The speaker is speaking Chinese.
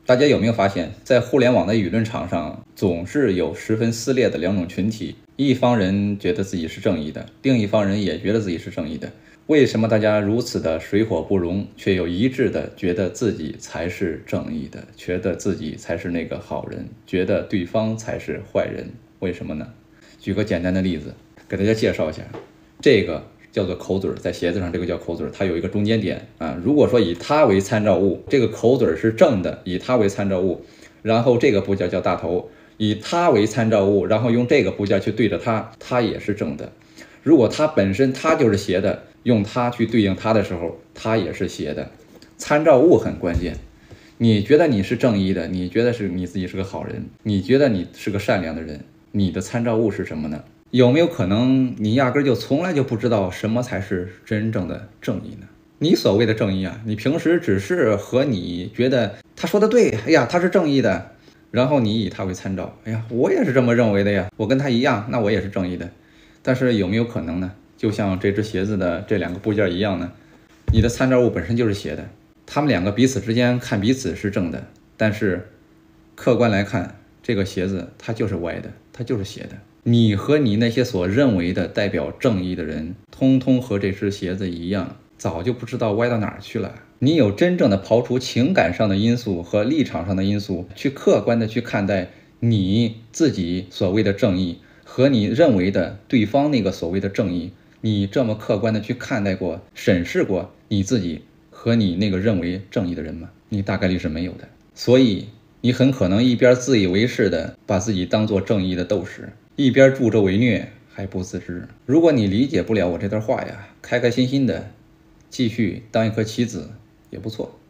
大家有没有发现，在互联网的舆论场上，总是有十分撕裂的两种群体，一方人觉得自己是正义的，另一方人也觉得自己是正义的。为什么大家如此的水火不容，却又一致的觉得自己才是正义的，觉得自己才是那个好人，觉得对方才是坏人？为什么呢？举个简单的例子给大家介绍一下，这个叫做口嘴，在鞋子上这个叫口嘴，它有一个中间点啊。如果说以它为参照物，这个口嘴是正的，以它为参照物，然后这个部件叫大头，以它为参照物，然后用这个部件去对着它，它也是正的。如果它本身它就是斜的，用它去对应它的时候，它也是斜的。参照物很关键。你觉得你是正义的，你觉得是你自己是个好人，你觉得你是个善良的人，你的参照物是什么呢？有没有可能你压根就从来就不知道什么才是真正的正义呢？你所谓的正义啊，你平时只是和你觉得他说的对，哎呀，他是正义的，然后你以他为参照，哎呀，我也是这么认为的呀，我跟他一样，那我也是正义的。但是有没有可能呢？就像这只鞋子的这两个部件一样呢，你的参照物本身就是斜的，他们两个彼此之间看彼此是正的，但是客观来看，这个鞋子它就是歪的，它就是斜的。你和你那些所认为的代表正义的人，通通和这只鞋子一样，早就不知道歪到哪儿去了。你有真正的刨除情感上的因素和立场上的因素，去客观的去看待你自己所谓的正义和你认为的对方那个所谓的正义，你这么客观的去看待过、审视过你自己和你那个认为正义的人吗？你大概率是没有的。所以你很可能一边自以为是的把自己当作正义的斗士，一边助纣为虐还不自知。如果你理解不了我这段话呀，开开心心的继续当一颗棋子也不错。